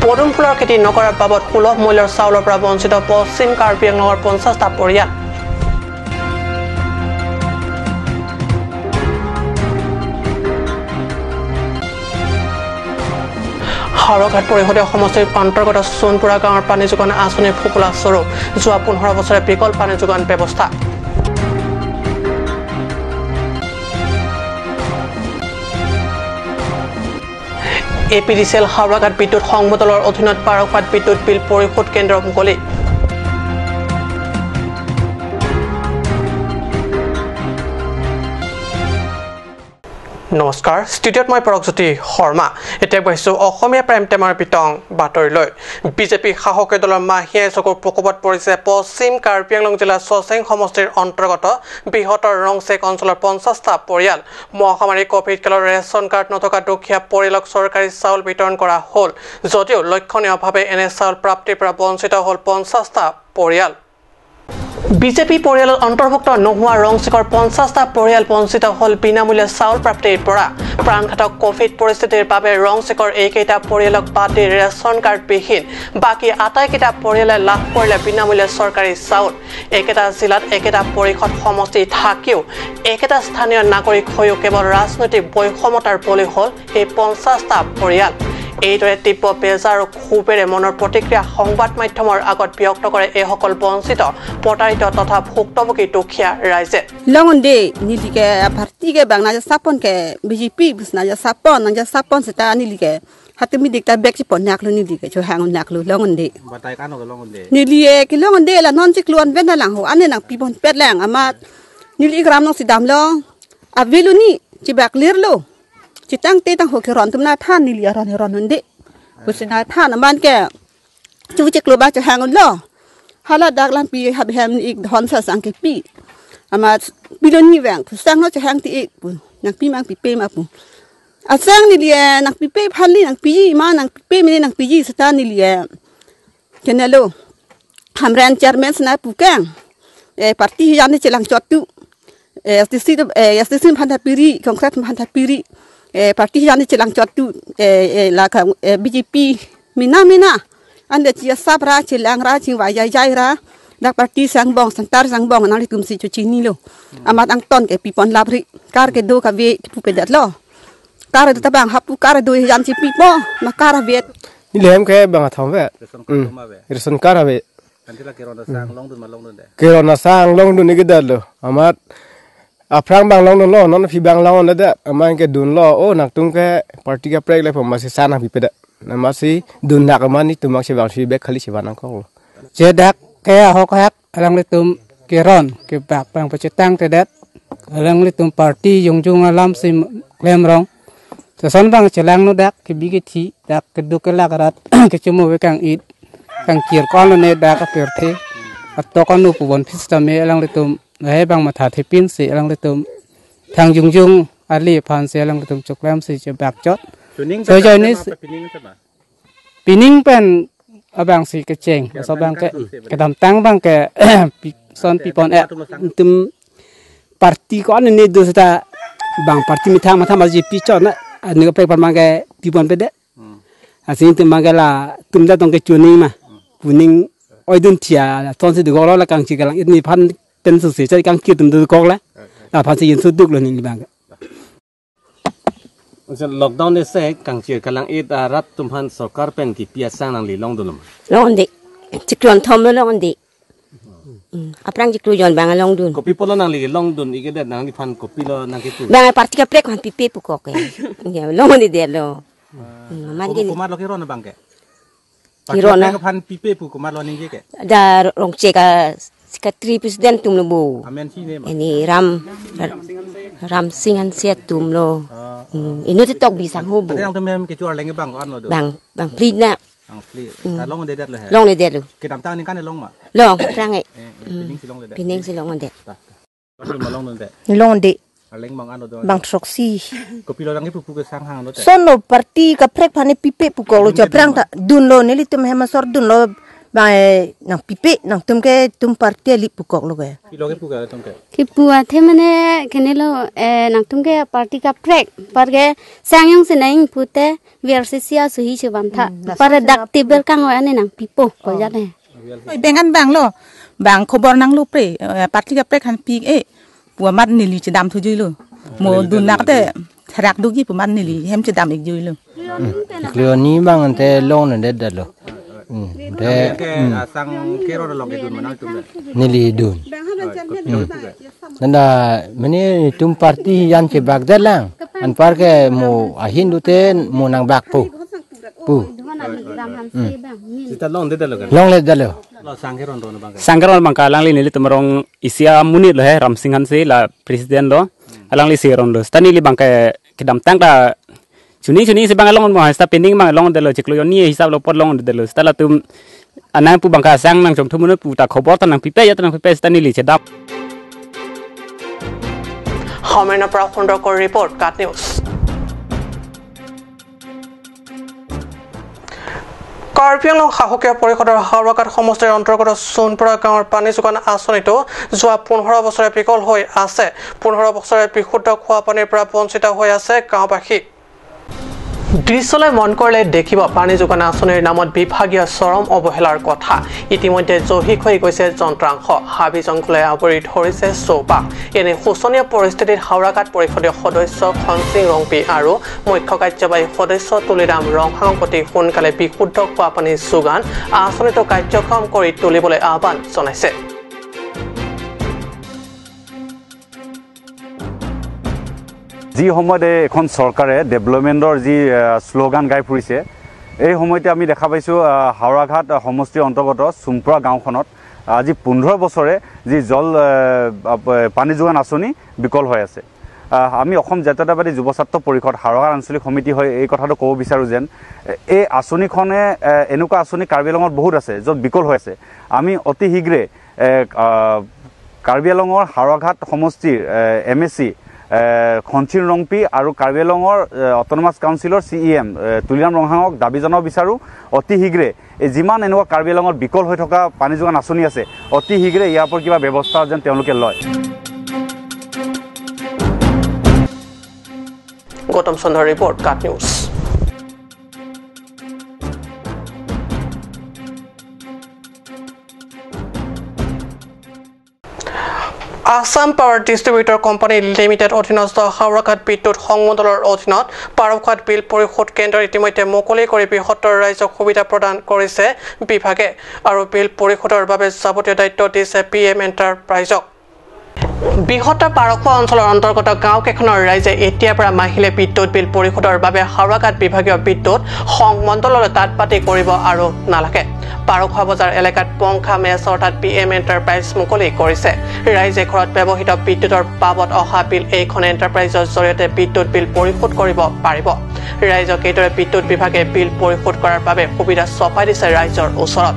পদুম ফুলৰ খেতি নকৰাৰ বাবদ সুলভ মূল্যৰ চাউলৰ পৰা বঞ্চিত পশ্চিম কাৰ্বি আংলঙৰ 50টা পৰিয়াল হাৰঘাট পৰিষদীয় সমষ্টিৰ অন্তৰ্গত সোণপুৰা গাঁৱৰ পানী যোগান আঁচনিৰ ফুকুলা স্বৰূপ যোৱা 15 বছৰে বিকল পানী যোগান ব্যৱস্থা এপিডিচিএল হাওড়াঘাট বিদ্যুৎ সংমণ্ডলৰ অধীনত পাৰঘাট বিদ্যুৎ বিল পৰিশোধ কেন্দ্ৰ মুকলি নমস্কাৰ ষ্টুডিঅ'ত মই পৰকজ্যোতি শৰ্মা এতিয়া বহিছো অসমীয়া প্ৰাইম টাইমৰ পিটং বাতৰিলৈ বিজেপি শাসক দলৰ মাহিয়াই চকুৰ প্ৰকোপত পৰিছে পশ্চিম কাৰ্বি আংলং জিলাৰ চচেং সমষ্টিৰ অন্তৰ্গত বৃহত্তৰ ৰংচেক অঞ্চলৰ 50টা পৰিয়াল মহামাৰী কোভিড কালৰ ৰেচন কাৰ্ড নথকা দুখীয়া পৰিয়ালক চৰকাৰী চাউল বিতৰণ কৰা হ'ল যদিও লক্ষণীয়ভাৱে এনে চাউল প্ৰাপ্তিৰ পৰা বঞ্চিত হ'ল 50টা পৰিয়াল বিজেপি পৰিয়ালৰ অন্তৰ্ভুক্ত নোহোৱা ৰংচেকৰ 50টা পৰিয়াল বঞ্চিত হ'ল বিনামূল্যে চাউল প্ৰাপ্তিৰ পৰা প্ৰাণঘাতক কোভিড পৰিস্থিতিৰ বাবে ৰংচেকৰ এইকেইটা পৰিয়ালক বাদ দি ৰেচন কাৰ্ড বিহীন বাকী আটাইকেইটা পৰিয়ালে লাভ কৰিলে বিনামূল্যে চৰকাৰী চাউল একেটা জিলাত একেটা পৰিষদ সমষ্টি থাকিও একেটা স্থানীয় নাগৰিক হৈও কেৱল ৰাজনৈতিক বৈষমতাৰ বলি হ'ল এই 50টা পৰিয়াল এইদৰে তীব্ৰ বেজাৰ আৰু ক্ষোভেৰে মনৰ প্ৰতিক্ৰিয়া সংবাদ মাধ্যমৰ আগত ব্যক্ত কৰে এইসকল বঞ্চিত প্ৰতাৰিত তথা ভুক্তভোগী দুখীয়া ৰাইজে লংডে নিলিকে ভাৰতীকে বাংলাদেশ সাপনকে বিজেপি বুসনাজা সাপন সেটা নিলিকে হাতমি দিকটা বেকছি পন্যাকলো নিলিকে ছো হাঙ্গন নাকলো লংডে বাতাই কানো লংডে নিলিয়ে কি লংডে la non ciklon vena lang ho ane nang pibon pet lang amat nili gram no sidam lo avilu ni cibak lirlo Citang tang hoki ron tumna than ni lia ron nde busina than man ke chu che klo ba che hangon lo hala dak lan pi hab hem ik dhon sa sang ke pi ama bilon ni wang sang no che hang ti ik pu nang pi mang pi pe ma pu a sang ni lia nang pi pe phali nang pi ma nang pi pe mi nang pi ji sta ni lia kenalo hamran chairman na pu kang parti yan ni chelang chot tu STC phanta piri konkret phanta piri parti yang celang cotu la BJP mina anda cia sabra celang ra cing wajai ra dak parti sangbong santar sangbong nang dikum si cuci ni lo amat angton ke pipon labri kar ke do ka ve pu pedat lo kar do tabang hapu kar do yan ci pipo makar vet ni lem ke bang thom ve reson kar ve antila kerona sang long dun de kerona sang long dun ni gedal lo amat Aprang bang long lo non fi bang long ada amang ke dun lo oh nak tung ke parti ke prek le masih sana fi peda masih dun nak mani tu mak se bang fi bek khali se banang ko jedak ke hok hak alang le tum keron ke bak bang pecetang tedat alang le tum parti jung alam sim lem rong sesan bang celang no dak ke bigiti dak ke dukela karat ke cumu we kang it kang kir kon ne dak ke perte atto kon nu pubon pista me alang le tum Hai bang matha thepin se alang le tum thang jung ali phan se alang le tum choklam se che bak chot so ni pining pen abang si ke cheng so bang ke dam tang bang ke son pipon tum parti ko an ne do sta bang parti mitha matha ma ji pi chot na ani ko pe par mang ke pipon pe de asin tum mang la tum da tong ke chuning ma kuning oi dun tia ton se de go la kang chi kalang it ni phanเป็นสุดเสียใจกังคิดถึงตัวกอกแล้วภาษียินสุดดุกเลยนี่บางล็อกดาวน์เนี่ยเสกกังเชียร์กำลังเอ็ดรัฐตุมพันสกัดเป็นที่เปียสร้างนังลีลองดุลลองดิจิกลอนทอมแล้วลองดิอัปรังจิกลุยอนบางลองดุลก็ปีพลนังลีลองดุลอีกเด็ดนังที่พันก็ปีละนังที่ตุบางปาร์ตี้กับเปรกมันปีเป้ปุกอกเนี่ยลองดิเดียร์โลมันกินกุมารเราแค่ร้อนนะบางแกที่ร้อนนะพันปีเป้ปุกุมารเรานี่แกดาลงเจกSekretari Presiden tum lo bu. Ini ram singan siat tum lo. Ini tu tok bisang ho bu. Yang tu memang kecuali lagi bang kan lo. Bang plit na. Bang plit. Long dedet lah. Long dedet lo. Kita tahu ni kan long mak. Long, rangai. Pining si long dedet. Long dedet. Long dedet. Aleng bang ano doon. Bang troksi. Kopi lo langi pupu ke sanghang lo. Sono parti kaprek pane pipe pukol lo jabrang tak dun lo nili tum hemasor dun lo Ba nang pipe nang tum parti ali pukok lo ga. Piloge puga tumke. कि पुआ थे मने केने लो नंग तुमके party का प्रेक पर के सांgyong से नहीं पुते वीआरसीसी सुही छ बंथा पर dakti ber kang wa ne nang pipo ko ja ne bengan bang lo bang khobor nang lo pre parti ka pre khan pi e puwa mat nili chi dam thu jui lo mo dun nak te thrak du gi pu mat nili hem chi dam ik jui lo Klio ni bang ante long ne det lo. De Sang kero da long edun mana tum. nili dun. Nanda meni tum parti yan che bag dalang. An par ke mo ahin duten mo nang bag pu. Pu. Kita long de lo ga. Long le dalo. Lo sang kero ndo na bang. Sangkaron bangka alang li nili tumarong isia munit lo he Ramsinghan se la presiden lo alang li seron lo stani li bangka kidam tang da chuni se bang along mo sta pending mang long de lo chiklo ni hisab lo pot long de lo stala tum anang pu bangka sang nang chom thumun pu ta khobor ta nang pipe ya ta nang pipe stani li chedap Homena pra Fundor report Kat News Karbi Anglong সাহসীয়া পৰিষদৰ হাওৰাঘাট সমষ্টিৰ অন্তৰ্গত সোণপুৰা গাঁৱৰ পানী যোগান আঁচনিটো যোৱা 15 বছৰে বিকল হৈ আছে 15 বছৰে বিশুদ্ধ খোৱা পানীৰ পৰা বঞ্চিত হৈ আছে গাঁওবাসী দৃশ্যলৈ মন কৰিলে দেখিব পানী যোগান আঁচনিৰ নামত বিভাগীয় চৰম অৱহেলাৰ কথা ইতিমধ্যে জহিক হৈ গৈছে যন্ত্ৰাংশ হাবি জংঘলে আৱৰি ধৰিছে চৌপাশ এনে শোচনীয় পৰিস্থিতিত হাওৰাঘাট পৰিষদীয় সদস্য খনসিং ৰংপি আৰু মুখ্য কাৰ্যবাহী সদস্য তুলিৰাম ৰংহাং প্ৰতি সোনকালে বিশুদ্ধ খোৱা পানী যোগান আঁচনিটো কাৰ্যক্ষম কৰি তুলিবলৈ আহ্বান জনাইছে যি সময়তে এখন চৰকাৰে ডেভেলপমেণ্টৰ যি স্লোগান গাই ফুৰিছে এই সময়তে আমি দেখা পাইছোঁ হাওৰাঘাট সমষ্টিৰ অন্তৰ্গত সোণপুৰা গাঁওখনত আজি 15 বছৰে যি জল পানী যোগান আঁচনি বিকল হৈ আছে আমি অসম জাতীয়তাবাদী যুৱ ছাত্ৰ পৰিষদ হাওৰাঘাট আঞ্চলিক সমিতি হৈ এই কথাটো ক'ব বিচাৰোঁ যেন এই আঁচনিখনে এনেকুৱা আঁচনি কাৰ্বি আংলঙত বহুত আছে য'ত বিকল হৈ আছে আমি অতি শীঘ্ৰে কাৰ্বি আংলঙৰ হাওৰাঘাট সমষ্টিৰ MSC খনসিং ৰংপি আৰু কাৰ্বি আংলঙৰ অট'নমাছ কাউন্সিলৰ CEM তুলিৰাম ৰংহাঙক দাবী জনাব বিচাৰোঁ অতি শীঘ্ৰে যিমান এনেকুৱা কাৰ্বি আংলঙত বিকল হৈ থকা পানী যোগান আঁচনি আছে অতি শীঘ্ৰে ইয়াৰ ওপৰত কিবা ব্যৱস্থা যেন তেওঁলোকে লয় গৌতম চন্দ্ৰৰ report cut news Assam Power Distributor Company Limited অধীনস্থ হাওৰাঘাট বিদ্যুৎ সংমণ্ডলৰ অধীনত পাৰঘাট বিল পৰিশোধ কেন্দ্ৰ ইতিমধ্যে মুকলি কৰি বৃহত্তৰ ৰাইজক সুবিধা প্ৰদান কৰিছে বিভাগে আৰু বিল পৰিশোধৰ বাবে যাৱতীয় দায়িত্ব দিছে PM এণ্টাৰপ্ৰাইজক বৃহত্তৰ পাৰখোৱা অঞ্চলৰ অন্তৰ্গত গাঁওকেইখনৰ ৰাইজে এতিয়াৰ পৰা মাহিলে বিদ্যুৎ বিল পৰিশোধৰ বাবে হাওৰাঘাট বিভাগীয় বিদ্যুৎ সংমণ্ডললৈ তাৎপাতি কৰিব আৰু নালাগে পাৰখোৱা বজাৰ এলেকাত পংখা মেচ অৰ্থাৎ PM এণ্টাৰপ্ৰাইজ মুকলি কৰিছে ৰাইজে ঘৰত ব্যৱহৃত বিদ্যুতৰ বাবদ অহা বিল এইখন এণ্টাৰপ্ৰাইজৰ জৰিয়তে বিদ্যুৎ বিল পৰিশোধ কৰিব পাৰিব ৰাইজক এইদৰে বিদ্যুৎ বিভাগে বিল পৰিশোধ কৰাৰ বাবে সুবিধা চপাই দিছে ৰাইজৰ ওচৰত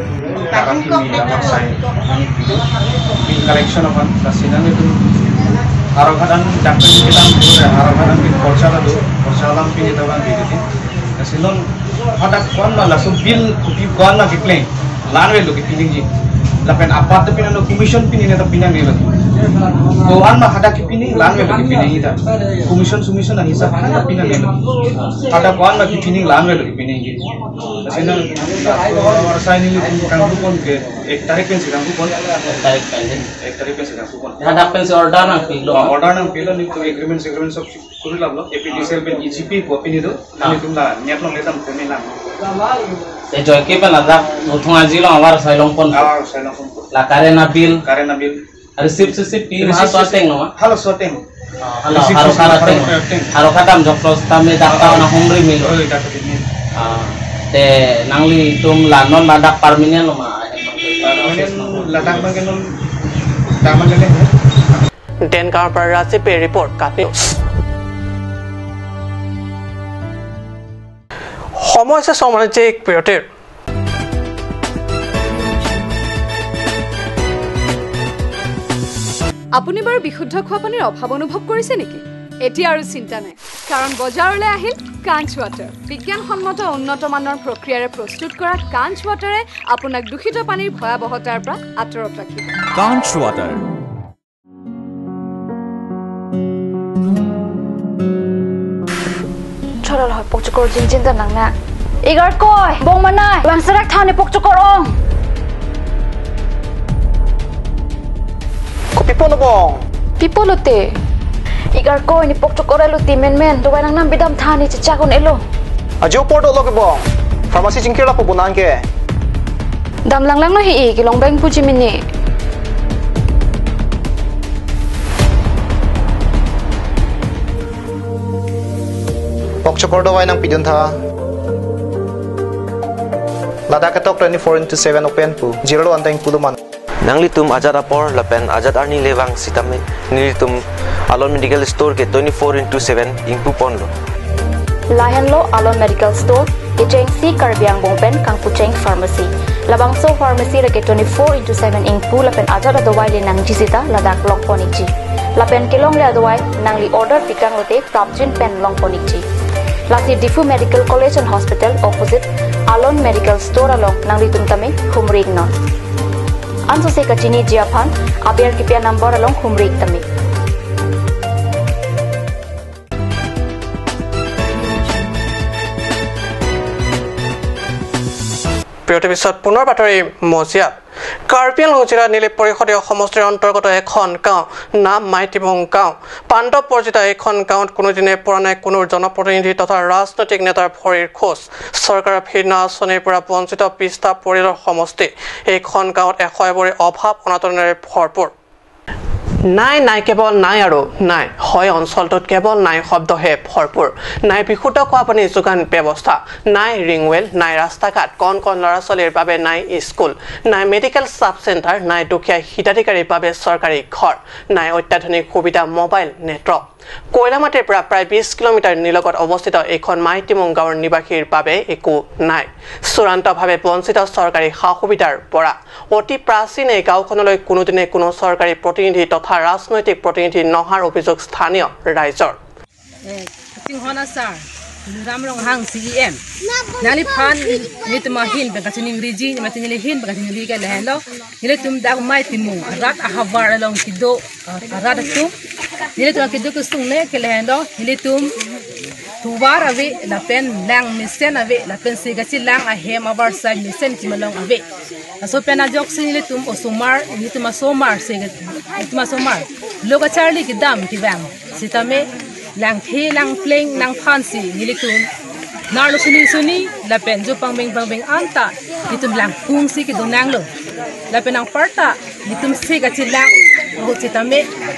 collection of the sinang itu harogadan dakkan kita harogadan di porcalan pin itu kan gitu sih silon ada kon lah so bill kupi kon lah kipleng lanwe lo kipiling ji lapen apa tu pinan lo commission pin ini tapi pinan ni तो आन में हटा की पिनी लान में लगी पिनी इधर commission ना हिसाब हटा पिना ले हटा कौन में की पिनी लान में लगी पिनी की ऐसे और साइन ले कांगू कौन के एक तारीख पे से कांगू कौन एक तारीख पे से कांगू कौन हटा पे से ऑर्डर ना पिलो नहीं तो एग्रीमेंट सब कुछ लाभ लो एपीडीसीएल पे ECP को पिनी दो नहीं तुम ना नेट लो लेता हूं ना ते जो के पे लगा उठवा जिलो हमारा साइलों कौन ला कारेना bill receipt pin sorting no halo sorting halo khatam jokros tame dakta na hungri mil te nangli tum lanon ladak permanent lo ma ladak bagenon taman lele Dengar par Rajiv report Kat News সমস্যা সমাজে এক বিৰতিৰ আপুনি বাৰু বিশুদ্ধ খোৱা পানীৰ অভাৱ অনুভৱ কৰিছে নেকি এতিয়া আৰু চিন্তা নাই কাৰণ বজাৰলৈ আহিল কাঞ্চ ৱাটাৰ বিজ্ঞানসন্মত উন্নত মানৰ প্ৰক্ৰিয়াৰে প্ৰস্তুত কৰা কাঞ্চ ৱাটাৰে আপোনাক দূষিত পানীৰ ভয়াৱহতাৰ পৰা আঁতৰত ৰাখিব কাঞ্চ water Chorol hoy pokchokor jinjin da nangna. Igar koi bong manai wangsarak thane pokchokor ong. Ko pipono bong. Pipolote. Igar koi ni pokchokor eluti men do nang nam bidam thane chichakon elo. Ajo pordo lo ke bong. Pharmacy jingkira po bunan ke. Dam lang no hi ki long bang puji mini. Pokchokor dawai nang pidun tha lada katok 24/7 open pu 0 anteng puluman nangli tum ajat apor lapen ajat arni lewang sitame nili tum alon medical store ke 24/7 ingpu pon lo lahan lo alon medical store Kecheng si karbiang bongpen kang pucheng pharmacy labang so pharmacy re ke 24/7 ingpu lapen ajat adawai le nang jisita ladak long poniji lapen kelong le adawai nangli order tikang lote prapjin pen long poniji Lasi Difu Medical College and Hospital opposite Alon Medical Store along nang litum tami humrig non. Anso se kachini jiapan abiar kipia number along humrig tami. পিছত পুনৰ বাতৰি মজিয়াত কাৰ্বি আংলং জিলাৰ নীলি পৰিষদীয় সমষ্টিৰ অন্তৰ্গত এখন গাঁও নাম মাইতিবং গাঁও পাণ্ডৱ পৰ্জিত এখন গাঁৱত কোনোদিনে পৰা নাই কোনো জনপ্ৰতিনিধি তথা ৰাজনৈতিক নেতাৰ ভৰিৰ খোজ চৰকাৰৰ ভিন্ন আঁচনিৰ পৰা বঞ্চিত পিছটা পৰিয়ালৰ সমষ্টি এইখন গাঁৱত এশয়বৰী অভাৱ অনাটনেৰে ভৰপূৰ নাই কেৱল নাই আৰু নাই হয় অঞ্চলটোত কেৱল নাই শব্দহে ভৰপূৰ নাই বিশুদ্ধ খোৱা পানী যোগান ব্যৱস্থা নাই ৰিংৱেল নাই ৰাস্তা ঘাট কণ ল'ৰা ছোৱালীৰ বাবে নাই স্কুল নাই মেডিকেল সাব চেণ্টাৰ নাই দুখীয়া হিতাধিকাৰীৰ বাবে চৰকাৰী ঘৰ নাই অত্যাধুনিক সুবিধা মোবাইল নেটৱৰ্ক কয়লামাটিৰ পৰা প্ৰায় 20 কিলোমিটাৰ নিলগত অৱস্থিত এখন মাইতিমং গাঁৱৰ নিবাসীৰ বাবে একো নাই চূড়ান্তভাৱে বঞ্চিত চৰকাৰী সা-সুবিধাৰ পৰা অতি প্ৰাচীন এই গাঁওখনলৈ কোনোদিনে কোনো চৰকাৰী প্ৰতিনিধি তথা ৰাজনৈতিক প্ৰতিনিধি নহাৰ অভিযোগ স্থানীয় ৰাইজৰ Ramrong hang CEM. Nali pan ni tuma hin ba kasi ning rigi ni mati ni hin ba kasi ni ka lehlo. Nili tum da mai timu rat ahavar along kido rat tu. Nili tum kido ko sung ne ke lehlo. Nili tum tuwar ave la pen lang misen ave la pen si kasi lang ahem avar side misen ti malong ave. So pen a jok sin nili tum osumar ni tuma somar se tuma somar. Loga Charlie ki dam ki bang. Sitame lang the lang pleng lang phansi nilitum narlo suni la pen jo pangbeng anta nitum lang kung si ki donang lo la pen ang parta nitum si ka chilang ho chitame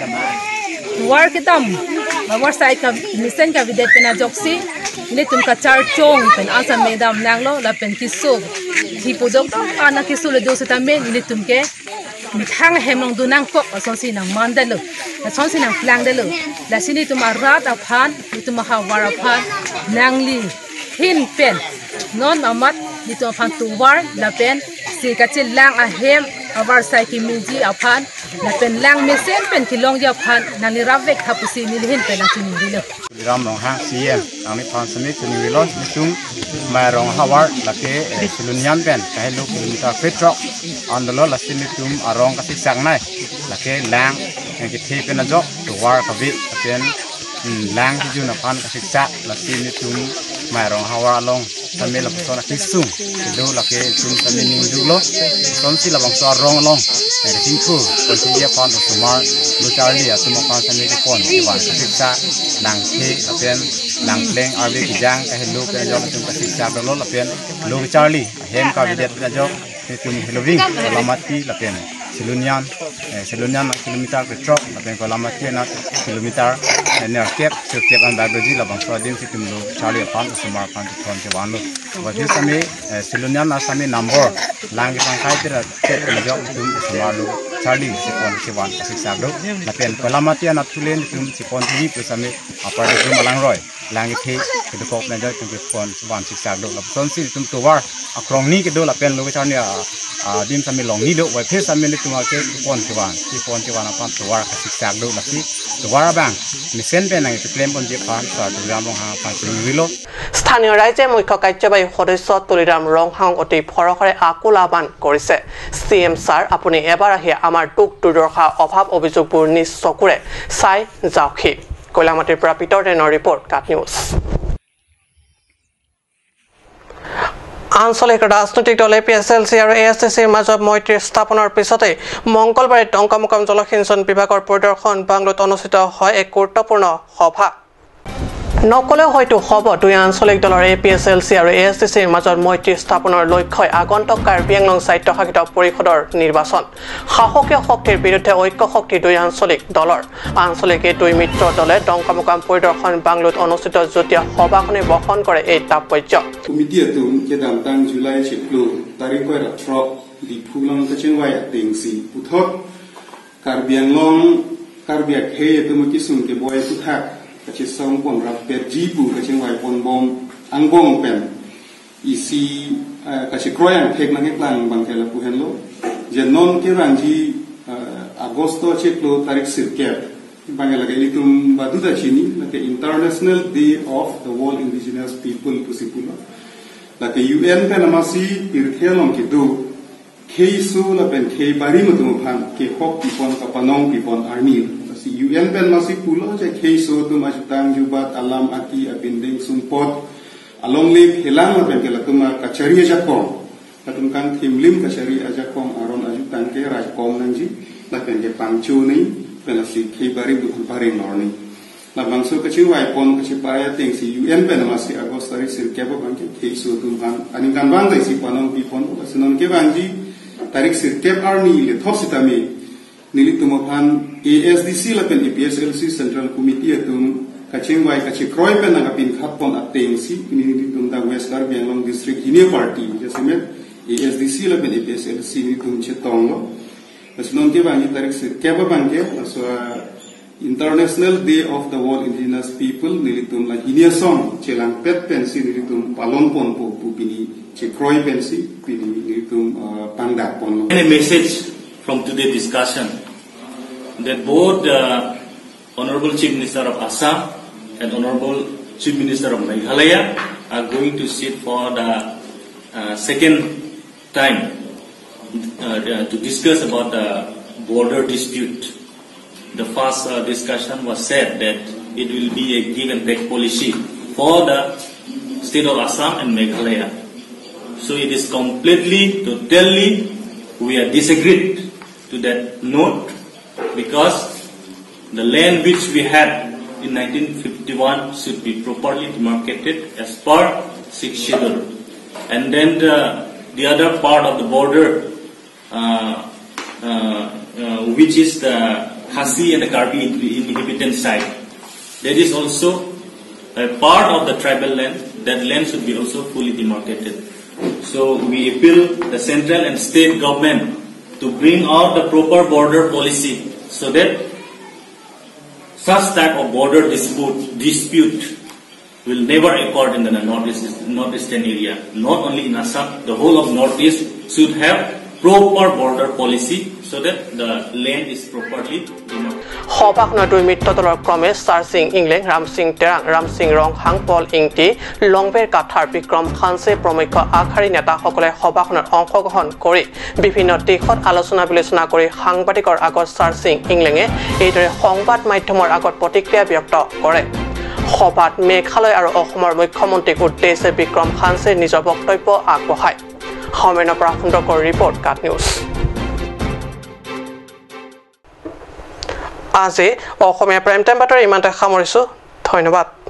war kitam war sai ka misen ka videt pena joksi nitum ka char chong pen asa medam nang lo la pen kisu hi pojok ana kisu le do sitame nitum ke mithang hemong dunang kok asosi nang mandalo la sonsi nang plang dalo la sini tuma rat aphan tuma hawar aphan nangli hin pen non amat nitu aphan tuwar la pen si kachil lang ahem avar sai ki miji aphan la pen lang mesen pen kilong ya aphan nani ravek hapusi nilhin pen achini dilo ramrong hang CM ami phan sami chuni wilon nitum marong hawar la ke sulunyan pen kai lo kilometer petro andalo la sini tum arong kasik sangnai la ke lang ki thi pen ajo tuwar kavi pen lang ki juna phan kasik sa la sini tum marong hawar long sami la persona kisung do la ke tum sami ning dulo son si la bang so rong long tin khu kon si ya phan sumar lo charli atuma phan sami ke pon ki wan kasik sa lang the la pen lang pleng arbe ki jang ka hello ke jo tum kasik sa do la pen lo charli hem ka videt na jo tum heloving lamati la pen Silunyan kilometer petrol lapen kolamati na kilometer enerkep setiap andagoji labang swadin situm lo charli pan sumar pan ton ke wanlo wajib sami Silunyan asami number langi pangkai tira tet job tum sumar lo charli sipon siwan siksa do lapen kolamati na tulen tum sipon tv pusami apar tum malang roy langi the ke ko na ja ke phone wan sik sak do la son si tum to war akrong ni ke do la pen lo ke chan ya dim sami long ni do wa phe sami le tuma ke phone ke wan apan to war ka sik sak do la si to war bang mi sen pe na ke claim on je pan sa to ram long ha pan si wilo স্থানীয় ৰাজ্যৰ মুখ্য কাৰ্যবাহী সদস্য তুলিৰাম ৰংহাং অতি ফৰখৰে আকুল আহ্বান কৰিছে CM sir আপুনি এবাৰ আহি আমাৰ দুখ দুৰ্দশা অভাৱ অভিযোগবোৰ নিজ চকুৰে চাই যাওকহি কলামাটিৰ পৰা পিটৰ ডেনৰ ৰিপৰ্ট কাট নিউজ আঞ্চলিক ৰাজনৈতিক দল APSLC আৰু ASTCৰ মাজত মৈত্ৰী স্থাপনৰ পিছতে মংগলবাৰে টংকামুকাম জলসিঞ্চন বিভাগৰ পৰিদৰ্শন বাংলোত অনুষ্ঠিত হয় এক গুৰুত্বপূৰ্ণ সভা নকলেও হয়তো হ'ব দুই আঞ্চলিক দলৰ APSLC আৰু ASTCৰ মাজত মৈত্ৰী স্থাপনৰ লক্ষ্যই আগন্তুক কাৰ্বি আংলং স্বায়ত্তশাসিত পৰিষদৰ নিৰ্বাচন সাহসীয় শক্তিৰ বিৰুদ্ধে ঐক্য শক্তি দুই আঞ্চলিক দলৰ আঞ্চলিক এই দুই মিত্ৰ দলে টংকামুকাম পৰিদৰ্শন বাংলোত অনুষ্ঠিত যতিয়া সভাখনে বহন কৰে এই তাৎপৰ্য Komitiatum kedam tang Julai cheklu tarikoi ratrok di pulang kecengwai atengsi puthok Karbi Anglong karbiak he etumukisum ke boy puthak kachi song pon rap perjibu kecengwai pon bom angbong pen isi kachi kroyang thek nang eklang bangkela puhenlo jenon ke ranji agosto cheklu tarik sirket bangela ke litum baduda chini ke International Day of the World Indigenous People pusipula la ke UN pe namasi tirthelong ki du keisu la pen kei bari mutum phan ke hok pipon kapanong pipon army si UN pe namasi pulo je keisu tu majtang jubat alam aki abinding sumpot along le helang la pen ke la tuma kachari jakong latum kan timlim kachari ajakong aron ajutang ke rajkom nangji la pen ke pangchu ni pen si kei bari mutum bari norni la bangso kachi wai pon kachi paya ting si UN pe namasi agostari sirkebo bangke keisu tumhan ani kan bang dai si panong pipon asinon ke bangji tarik sirkeb arni le thositami nili tumophan ASDC la pen APSLC Central Committee atum kaching wai kachi kroi pe nagapin khatpon ateng si nili tum da West Karbi Anglong District Union Party jasemet ASDC la pen APSLC ni tum chetong lo asinon ke bangji tarik sirkeb bangke aswa International Day of the World Indigenous People nilitum la hinia song chelang pet pensi nilitum palon pon po pupini chekroi pensi pini nilitum pangdak pon. A message from today's discussion that both Honorable Chief Minister of Assam and Honorable Chief Minister of Meghalaya are going to sit for the second time to discuss about the border dispute. The first discussion was said that it will be a give and take policy for the state of Assam and Meghalaya. So it is completely, totally, we are disagreed to that note because the land which we had in 1951 should be properly demarcated as per 6th schedule. And then the other part of the border, which is the Khasi and the Karbi inhabitant side. That is also a part of the tribal land. That land should be also fully demarcated. So we appeal the central and state government to bring out the proper border policy so that such type of border dispute will never occur in the northeastern area. Not only in Assam, the whole of northeast should have proper border policy so that the land is properly demarcated. সভাখনৰ দুই মিত্ৰ দলৰ ক্ৰমে Sar Singh Engleng Ram Singh Terang Ram Singh Ronghang Paul Ingti Longber Kathar Bikram Khanse প্ৰমুখ আগশাৰী নেতাসকলে সভাখনত অংশগ্ৰহণ কৰি বিভিন্ন দিশত আলোচনা বিলোচনা কৰি সাংবাদিকৰ আগত চাৰ সিং ইংলেঙে এইদৰে সংবাদ মাধ্যমৰ আগত প্ৰতিক্ৰিয়া ব্যক্ত কৰে সভাত মেঘালয় আৰু অসমৰ মুখ্যমন্ত্ৰীক উদ্দেশ্যে বিক্ৰম খানছে নিজৰ বক্তব্য আগবঢ়ায় সমেনৰ পৰা সুন্দৰকৰ ৰিপৰ্ট কাট নিউজ আজি অসমীয়া প্ৰাইম টাইম বাতৰি ইমানতে সামৰিছো ধন্যবাদ